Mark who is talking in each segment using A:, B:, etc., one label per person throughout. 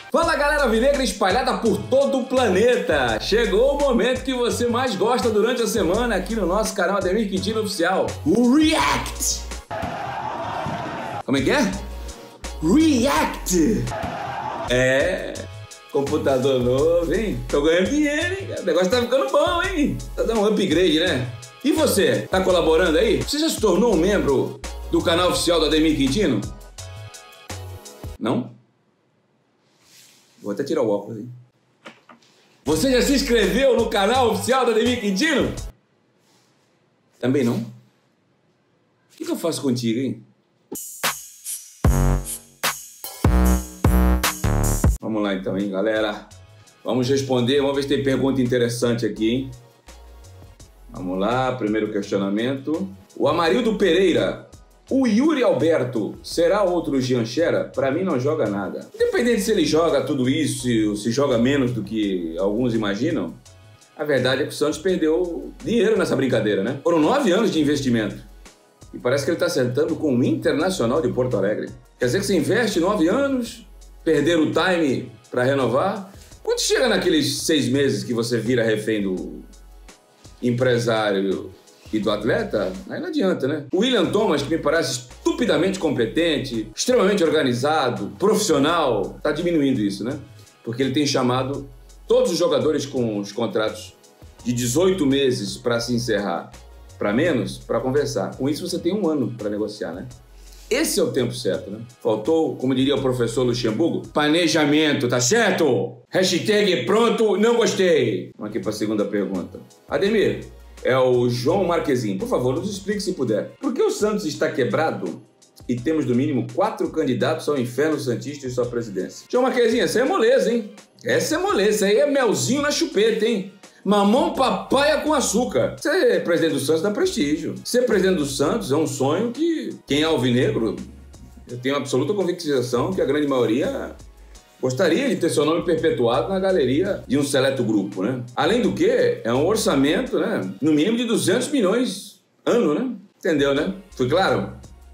A: Fala galera alvinegra espalhada por todo o planeta! Chegou o momento que você mais gosta durante a semana aqui no nosso canal Ademir Quintino Oficial, o React! Como é que é? React! Computador novo, hein? Tô ganhando dinheiro, hein? O negócio tá ficando bom, hein? Tá dando um upgrade, né? E você, tá colaborando aí? Você já se tornou um membro do canal oficial do Ademir Quintino? Não? Vou até tirar o óculos, hein? Você já se inscreveu no canal oficial do Ademir Quintino? Também não? O que eu faço contigo, hein? Vamos lá então, hein, galera? Vamos responder, vamos ver se tem pergunta interessante aqui, hein? Vamos lá, primeiro questionamento. O Amarildo Pereira. O Yuri Alberto será outro Jean Xera? Pra mim não joga nada. Independente se ele joga tudo isso, se joga menos do que alguns imaginam, a verdade é que o Santos perdeu dinheiro nessa brincadeira, né? Foram 9 anos de investimento. E parece que ele tá acertando com o Internacional de Porto Alegre. Quer dizer que você investe 9 anos, perder o time pra renovar. Quando chega naqueles 6 meses que você vira refém do empresário e do atleta, aí não adianta, né? O William Thomas, que me parece estupidamente competente, extremamente organizado, profissional, tá diminuindo isso, né? Porque ele tem chamado todos os jogadores com os contratos de 18 meses para se encerrar para menos, para conversar. Com isso você tem 1 ano para negociar, né? Esse é o tempo certo, né? Faltou, como diria o professor Luxemburgo, planejamento, tá certo? Hashtag pronto, não gostei. Vamos aqui para a segunda pergunta. Ademir, é o João Marquezin. Por favor, nos explique se puder. Por que o Santos está quebrado e temos no mínimo 4 candidatos ao inferno santista e sua presidência? João Marquezin, essa é moleza, hein? Essa é moleza, aí é melzinho na chupeta, hein? Mamão papaya com açúcar. Ser presidente do Santos dá prestígio. Ser presidente do Santos é um sonho que quem é alvinegro, eu tenho absoluta convicção que a grande maioria gostaria de ter seu nome perpetuado na galeria de um seleto grupo, né? Além do que, é um orçamento, né? No mínimo de 200 milhões ano, né? Entendeu, né? Foi claro?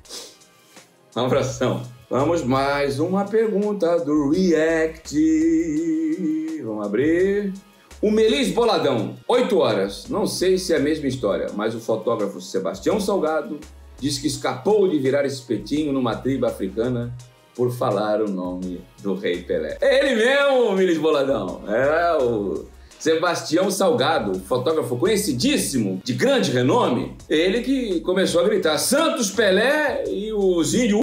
A: Um abração. Vamos mais uma pergunta do React. Vamos abrir. O Melis Boladão, 8 horas. Não sei se é a mesma história, mas o fotógrafo Sebastião Salgado disse que escapou de virar espetinho numa tribo africana por falar o nome do Rei Pelé. É ele mesmo, Melis Boladão. É o Sebastião Salgado, fotógrafo conhecidíssimo, de grande renome. Ele que começou a gritar Santos, Pelé e os índios...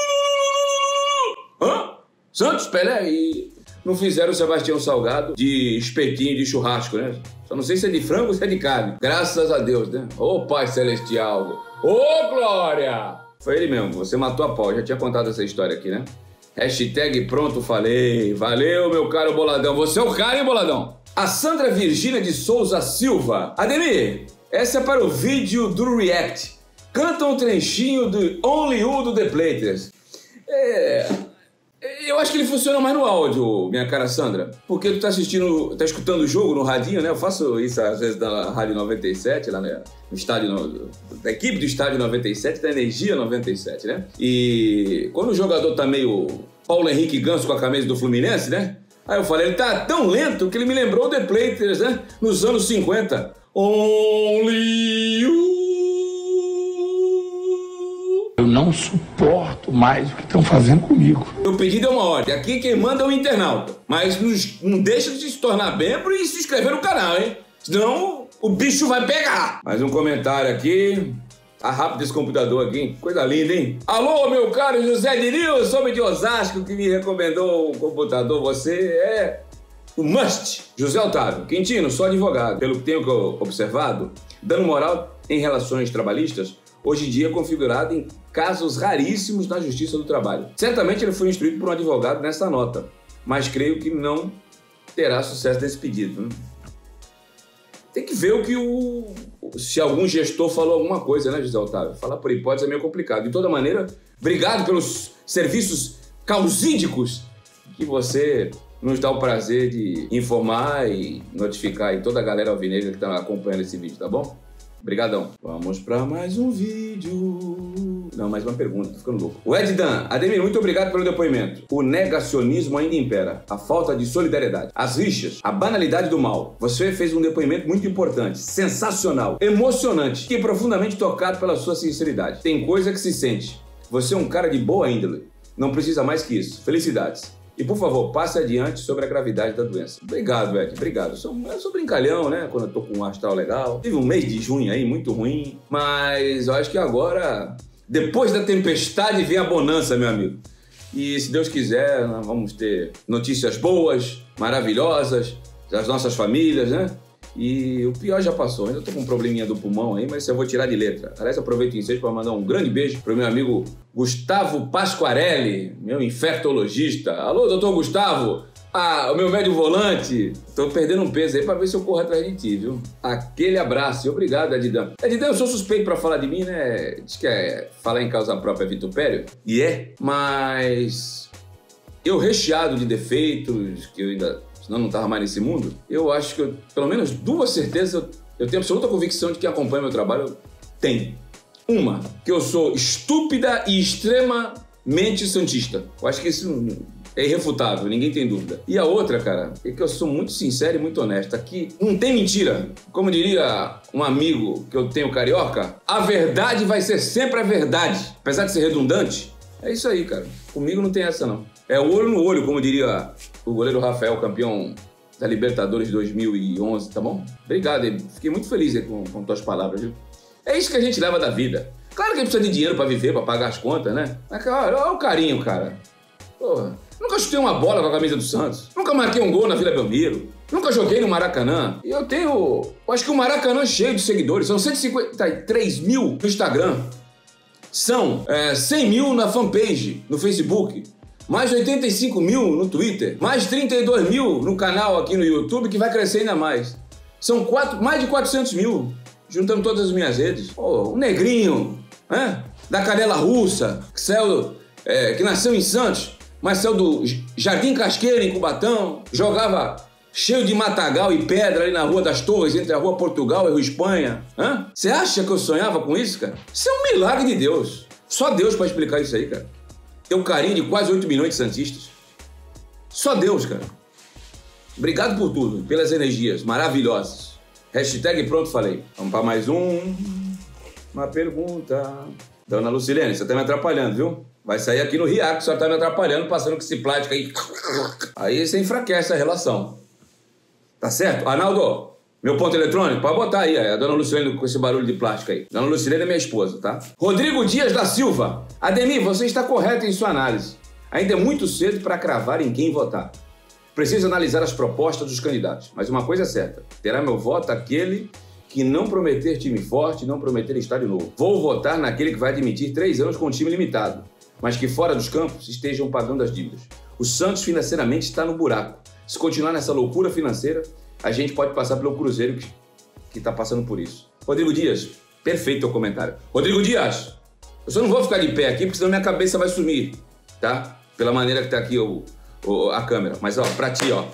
A: Hã? Santos, Pelé e... Não fizeram o Sebastião Salgado de espetinho de churrasco, né? Só não sei se é de frango ou se é de carne. Graças a Deus, né? Ô Pai Celestial! Ô Glória! Foi ele mesmo, você matou a pau. Já tinha contado essa história aqui, né? Hashtag pronto falei. Valeu, meu caro Boladão. Você é o cara, hein, Boladão? A Sandra Virgínia de Souza Silva. Ademir, essa é para o vídeo do React. Canta um trechinho do Only You do The Platers. Eu acho que ele funciona mais no áudio, minha cara Sandra, porque tu tá escutando o jogo no radinho, né? Eu faço isso às vezes na Rádio 97, lá no estádio, da equipe do Estádio 97, da Energia 97, né? E quando o jogador tá meio Paulo Henrique Ganso com a camisa do Fluminense, né? Aí eu falei, ele tá tão lento que ele me lembrou o The Platers, né? Nos anos 50. Only You.
B: Eu não suporto mais o que estão fazendo comigo.
A: O pedido é uma ordem. Aqui quem manda é o internauta. Mas não deixa de se tornar membro e se inscrever no canal, hein? Senão o bicho vai pegar. Mais um comentário aqui. Tá rápido esse computador aqui, hein? Coisa linda, hein? Alô, meu caro José de Nilson, homem de Osasco, que me recomendou o computador. Você é o must. José Otávio. Quintino, sou advogado. Pelo que tenho observado, dando moral em relações trabalhistas, hoje em dia é configurado em casos raríssimos na Justiça do Trabalho. Certamente ele foi instruído por um advogado nessa nota, mas creio que não terá sucesso nesse pedido, né? Tem que ver se algum gestor falou alguma coisa, né, José Otávio? Falar por hipótese é meio complicado. De toda maneira, obrigado pelos serviços causídicos que você nos dá o prazer de informar e notificar aí toda a galera alvinegra que está acompanhando esse vídeo, tá bom? Obrigadão. Vamos para mais um vídeo. Não, mais uma pergunta, tô ficando louco. O Ed Dan, Ademir, muito obrigado pelo depoimento. O negacionismo ainda impera, a falta de solidariedade, as rixas, a banalidade do mal. Você fez um depoimento muito importante, sensacional, emocionante. Fiquei profundamente tocado pela sua sinceridade. Tem coisa que se sente. Você é um cara de boa índole. Não precisa mais que isso. Felicidades. E, por favor, passe adiante sobre a gravidade da doença. Obrigado, Ed. Obrigado. Eu sou brincalhão, né? Quando eu tô com um astral legal. Tive um mês de junho aí muito ruim. Mas eu acho que agora, depois da tempestade, vem a bonança, meu amigo. E, se Deus quiser, nós vamos ter notícias boas, maravilhosas, das nossas famílias, né? E o pior já passou. Ainda tô com um probleminha do pulmão aí, mas eu vou tirar de letra. Aliás, aproveito o ensejo para mandar um grande beijo pro meu amigo Gustavo Pasquarelli, meu infectologista. Alô, doutor Gustavo? Ah, o meu médio volante. Tô perdendo um peso aí para ver se eu corro atrás de ti, viu? Aquele abraço e obrigado, Edidan. Edidan, eu sou suspeito para falar de mim, né? Diz que é falar em causa própria vitupério. E é, mas eu recheado de defeitos, que eu ainda... senão não estava mais nesse mundo, eu acho que, pelo menos duas certezas, eu tenho absoluta convicção de que quem acompanha meu trabalho tem. Uma, que eu sou estúpida e extremamente santista. Eu acho que isso é irrefutável, ninguém tem dúvida. E a outra, cara, é que eu sou muito sincero e muito honesto. Aqui não tem mentira. Como diria um amigo que eu tenho carioca, a verdade vai ser sempre a verdade. Apesar de ser redundante, é isso aí, cara. Comigo não tem essa, não. É olho no olho, como diria o goleiro Rafael, campeão da Libertadores 2011, tá bom? Obrigado, fiquei muito feliz aí com tuas palavras, viu? É isso que a gente leva da vida. Claro que a gente precisa de dinheiro pra viver, pra pagar as contas, né? Mas, olha o carinho, cara. Porra, nunca chutei uma bola com a camisa do Santos. Nunca marquei um gol na Vila Belmiro. Nunca joguei no Maracanã. E eu acho que o Maracanã é cheio de seguidores. São 153 mil no Instagram. São 100 mil na fanpage, no Facebook. Mais 85 mil no Twitter. Mais 32 mil no canal aqui no YouTube, que vai crescer ainda mais. São mais de 400 mil, juntando todas as minhas redes. Oh, um negrinho, da Canela Russa, que nasceu em Santos, mas saiu do Jardim Casqueira, em Cubatão. Jogava cheio de matagal e pedra ali na Rua das Torres, entre a Rua Portugal e a Rua Espanha. Você acha que eu sonhava com isso, cara? Isso é um milagre de Deus. Só Deus pode explicar isso aí, cara. Tem um carinho de quase 8 milhões de santistas. Só Deus, cara. Obrigado por tudo, pelas energias maravilhosas. Hashtag pronto, falei. Vamos para mais uma pergunta. Dona Lucilene, você tá me atrapalhando, viu? Vai sair aqui no RIAC, só tá me atrapalhando, passando com esse plástico aí. Aí você enfraquece a relação. Tá certo? Arnaldo, meu ponto eletrônico, pode botar aí, a dona Lucilene com esse barulho de plástico aí. Dona Lucilene é minha esposa, tá? Rodrigo Dias da Silva. Ademir, você está correto em sua análise. Ainda é muito cedo para cravar em quem votar. Preciso analisar as propostas dos candidatos. Mas uma coisa é certa, terá meu voto aquele que não prometer time forte, não prometer estádio novo. Vou votar naquele que vai admitir 3 anos com time limitado, mas que fora dos campos estejam pagando as dívidas. O Santos financeiramente está no buraco. Se continuar nessa loucura financeira, a gente pode passar pelo Cruzeiro que está passando por isso. Rodrigo Dias, perfeito teu comentário. Rodrigo Dias, eu só não vou ficar de pé aqui, porque senão minha cabeça vai sumir, tá? Pela maneira que tá aqui a câmera. Mas, ó, pra ti, ó.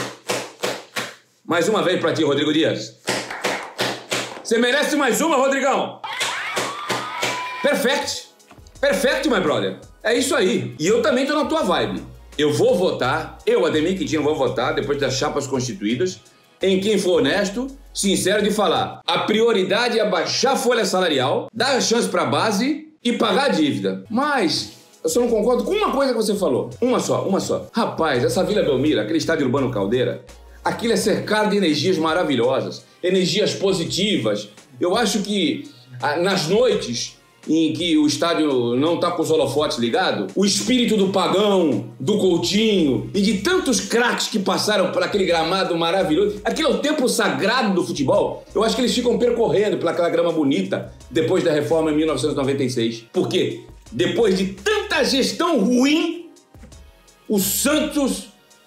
A: Mais uma vez pra ti, Rodrigo Dias. Você merece mais uma, Rodrigão? Perfect. Perfect, my brother. É isso aí. E eu também tô na tua vibe. Eu vou votar, Ademir Quintino, vou votar, depois das chapas constituídas, em quem for honesto, sincero de falar. A prioridade é baixar a folha salarial, dar a chance pra base e pagar a dívida. Mas eu só não concordo com uma coisa que você falou. Uma só. Rapaz, essa Vila Belmiro, aquele estádio Urbano Caldeira, aquilo é cercado de energias maravilhosas, energias positivas. Eu acho que nas noites em que o estádio não está com os holofotes ligados, o espírito do Pagão, do Coutinho e de tantos craques que passaram por aquele gramado maravilhoso, aquele é o templo sagrado do futebol. Eu acho que eles ficam percorrendo pelaquela grama bonita depois da reforma em 1996. Por quê? Depois de tanta gestão ruim, o Santos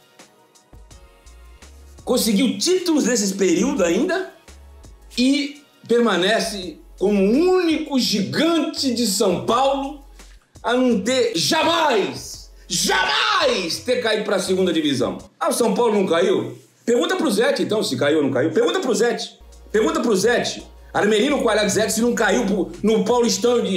A: conseguiu títulos nesse período ainda e permanece como o único gigante de São Paulo a não ter jamais ter caído para a segunda divisão. O São Paulo não caiu? Pergunta pro Zete, então, se caiu ou não caiu. Pergunta pro Zete. Armerino Qualhadzete se não caiu no Paulistão de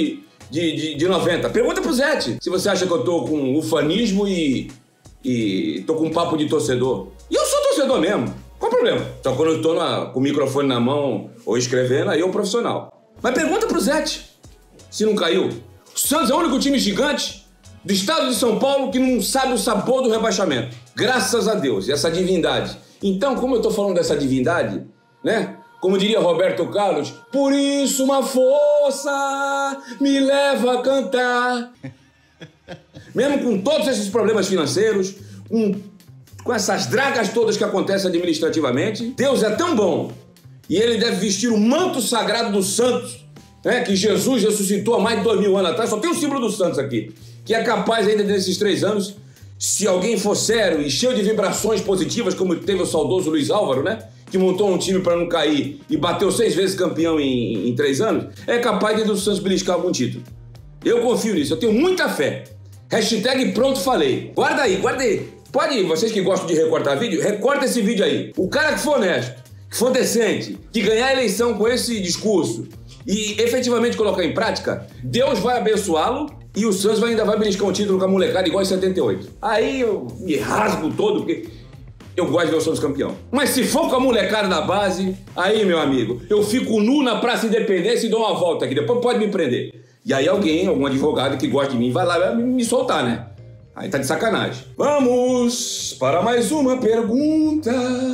A: de 90. Pergunta pro Zete se você acha que eu tô com ufanismo e tô com um papo de torcedor. E eu sou torcedor mesmo. Qual o problema? Só quando eu tô com o microfone na mão ou escrevendo, aí eu profissional. Mas pergunta pro Zete se não caiu. O Santos é o único time gigante do estado de São Paulo que não sabe o sabor do rebaixamento. Graças a Deus, essa divindade. Então, como eu tô falando dessa divindade, né? Como diria Roberto Carlos, por isso uma força me leva a cantar. Mesmo com todos esses problemas financeiros, com essas dragas todas que acontecem administrativamente, Deus é tão bom e ele deve vestir o manto sagrado dos santos, né, que Jesus ressuscitou há mais de 2000 anos atrás. Só tem o símbolo dos santos aqui, que é capaz ainda nesses 3 anos, se alguém for sério e cheio de vibrações positivas, como teve o saudoso Luiz Álvaro, né, que montou um time para não cair e bateu 6 vezes campeão em 3 anos, é capaz de do Santos beliscar algum título. Eu confio nisso, eu tenho muita fé. Hashtag pronto falei. Guarda aí, guarda aí. Pode ir, vocês que gostam de recortar vídeo, recorta esse vídeo aí. O cara que for honesto, que for decente, que ganhar a eleição com esse discurso e efetivamente colocar em prática, Deus vai abençoá-lo e o Santos ainda vai beliscar um título com a molecada igual em 78. Aí eu me rasgo todo, porque eu gosto de ver o Santos campeão. Mas se for com a molecada da base, aí, meu amigo, eu fico nu na Praça Independência e dou uma volta aqui. Depois pode me prender. E aí algum advogado que gosta de mim, vai lá me soltar, né? Aí tá de sacanagem. Vamos para mais uma pergunta.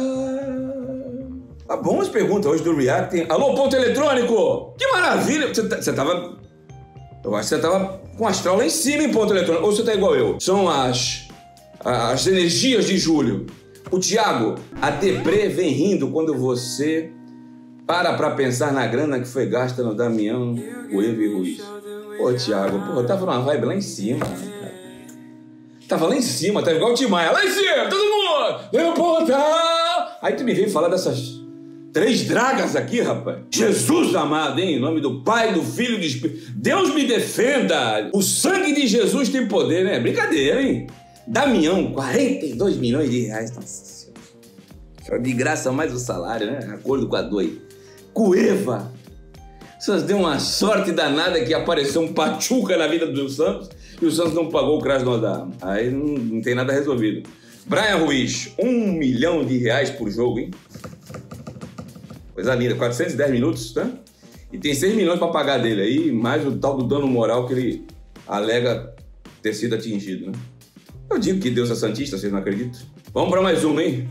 A: Tá bom as perguntas hoje do React. Alô, ponto eletrônico! Que maravilha! Você tava... Eu acho que você tava com o astral lá em cima em ponto eletrônico. Ou você tá igual eu? São as energias de julho. O Thiago, a deprê vem rindo quando você para pensar na grana que foi gasta no Damião, Cueva e Ruiz. Pô, Thiago, eu tava numa vibe lá em cima, cara. Tava lá em cima, tava igual o Tim Maia. Lá em cima, todo mundo! Meu portal! Aí tu me veio falar dessas 3 dragas aqui, rapaz. Jesus amado, hein? Em nome do Pai, do Filho e do Espírito. Deus me defenda! O sangue de Jesus tem poder, né? Brincadeira, hein? Damião, 42 milhões de reais. Nossa Senhora. De graça mais o salário, né? Acordo com a Doi. Cueva. Santos deu uma sorte danada que apareceu um Pachuca na vida do Santos e o Santos não pagou o Krasnodar. Aí não tem nada resolvido. Brian Ruiz, 1 milhão de reais por jogo, hein? Coisa linda, 410 minutos, né? E tem 6 milhões para pagar dele aí, mais o tal do dano moral que ele alega ter sido atingido, né? Eu digo que Deus é santista, vocês não acreditam? Vamos para mais uma, hein?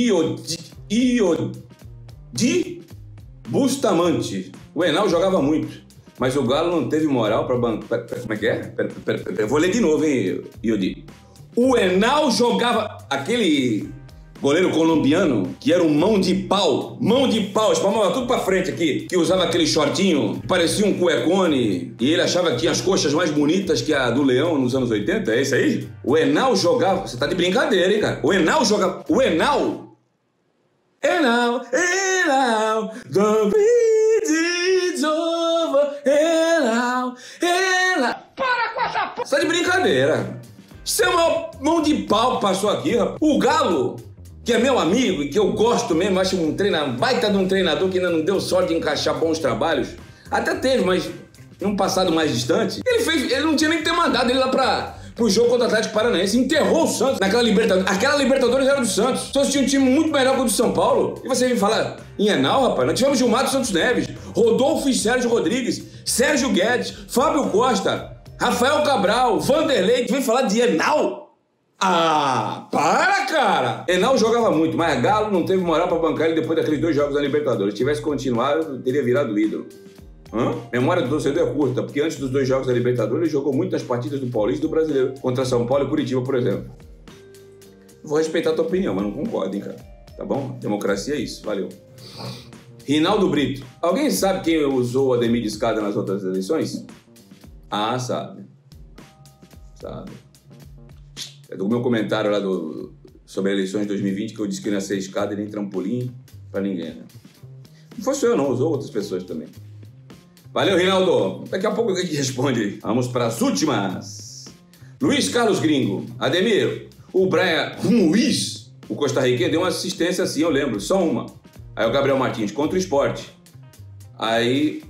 A: Iodi Bustamante. O Henao jogava muito, mas o Galo não teve moral para bancar. Como é que é? Eu vou ler de novo, hein, Iodi. O Henao jogava... Aquele goleiro colombiano que era um mão de pau, espalmava tudo pra frente aqui, que usava aquele shortinho, parecia um cuecone, e ele achava que tinha as coxas mais bonitas que a do Leão nos anos 80, é esse aí? O Henao jogava... Você tá de brincadeira, hein, cara? O Henao jogava... O Henao, the beat is over, Henao. Para com essa porra! Você tá de brincadeira. Isso é uma mão de pau que passou aqui, rapaz. O Galo, que é meu amigo e que eu gosto mesmo, acho um baita de um treinador que ainda não deu sorte de encaixar bons trabalhos. Até teve, mas num passado mais distante. Ele não tinha nem que ter mandado ele lá pro jogo contra o Atlético Paranaense. Enterrou o Santos naquela Libertadores. Aquela Libertadores era do Santos. O Santos tinha um time muito melhor que o do São Paulo. E você vem falar em Henao, rapaz? Nós tivemos Gilmar dos Santos Neves, Rodolfo e Sérgio Rodrigues, Sérgio Guedes, Fábio Costa, Rafael Cabral, Vanderlei. Tu vem falar de Henao? Ah, para, cara! Henao jogava muito, mas Galo não teve moral pra bancar ele depois daqueles 2 jogos da Libertadores. Se tivesse continuado, teria virado ídolo. Memória do torcedor é curta, porque antes dos 2 jogos da Libertadores ele jogou muitas partidas do Paulista e do Brasileiro, contra São Paulo e Curitiba, por exemplo. Vou respeitar a tua opinião, mas não concordo, hein, cara. Tá bom? Democracia é isso. Valeu. Rinaldo Brito. Alguém sabe quem usou o Ademir de escada nas outras eleições? Ah, sabe. Sabe. É do meu comentário lá sobre as eleições de 2020 que eu disse que não ia ser escada e nem trampolim pra ninguém, né? Não fosse eu, não. Usou outras pessoas também. Valeu, Rinaldo. Daqui a pouco a gente responde. Vamos para as últimas. Luiz Carlos Gringo. Ademir, o Brian Ruiz, o costarriquenho, deu uma assistência assim, eu lembro. Só uma. Aí o Gabriel Martins, contra o Sport. Aí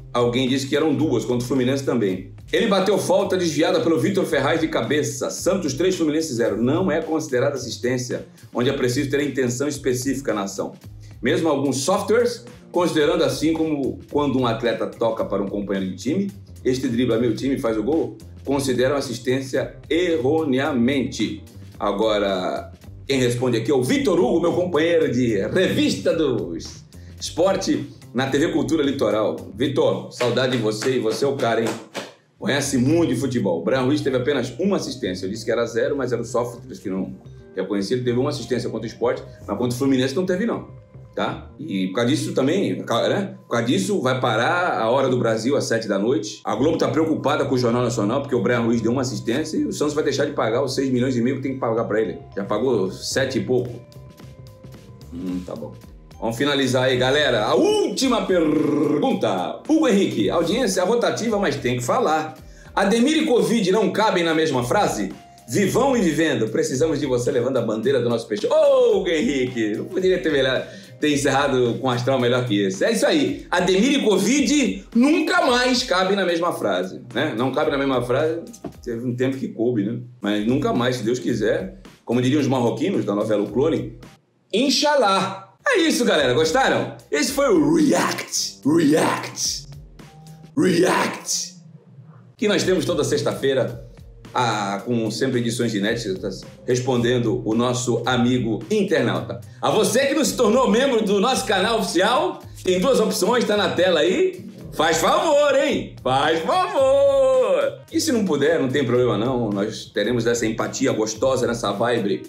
A: Alguém disse que eram 2, contra o Fluminense também. Ele bateu falta desviada pelo Vitor Ferraz de cabeça. Santos 3, Fluminense 0. Não é considerada assistência, onde é preciso ter intenção específica na ação. Mesmo alguns softwares, considerando assim como quando um atleta toca para um companheiro de time, este dribla meu time e faz o gol, consideram assistência erroneamente. Agora, quem responde aqui é o Vitor Hugo, meu companheiro de Revista do Esporte na TV Cultura Litoral. Vitor, saudade de você, e você é o cara, hein? Conhece muito de futebol. O Brian Ruiz teve apenas uma assistência. Eu disse que era 0, mas eram softwares que não reconheci. Ele teve uma assistência contra o Sport, mas contra o Fluminense não teve, não. Tá? E por causa disso também, né? Por causa disso vai parar a Hora do Brasil às 7 da noite. A Globo tá preocupada com o Jornal Nacional, porque o Brian Ruiz deu uma assistência e o Santos vai deixar de pagar os 6,5 milhões que tem que pagar pra ele. Já pagou 7 e pouco. Tá bom. Vamos finalizar aí, galera. A última pergunta. Hugo Henrique, audiência rotativa, mas tem que falar. Ademir e Covid não cabem na mesma frase? Vivão e vivendo, precisamos de você levando a bandeira do nosso peixe. Ô, Hugo Henrique, não poderia ter encerrado com astral melhor que esse. É isso aí. Ademir e Covid nunca mais cabem na mesma frase, né? Não cabe na mesma frase, teve um tempo que coube, né? Mas nunca mais, se Deus quiser. Como diriam os marroquinos da novela O Clone, Inshallah. É isso, galera. Gostaram? Esse foi o React, que nós temos toda sexta-feira, com sempre edições inéditas, respondendo o nosso amigo internauta. A você que não se tornou membro do nosso canal oficial, tem 2 opções, tá na tela aí. Faz favor, hein? Faz favor! E se não puder, não tem problema não. Nós teremos essa empatia gostosa nessa vibe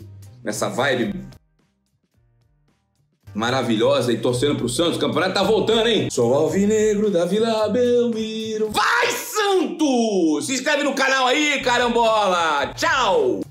A: maravilhosa e torcendo pro Santos. O campeonato tá voltando, hein? Sou alvinegro da Vila Belmiro. Vai, Santos! Se inscreve no canal aí, carambola! Tchau!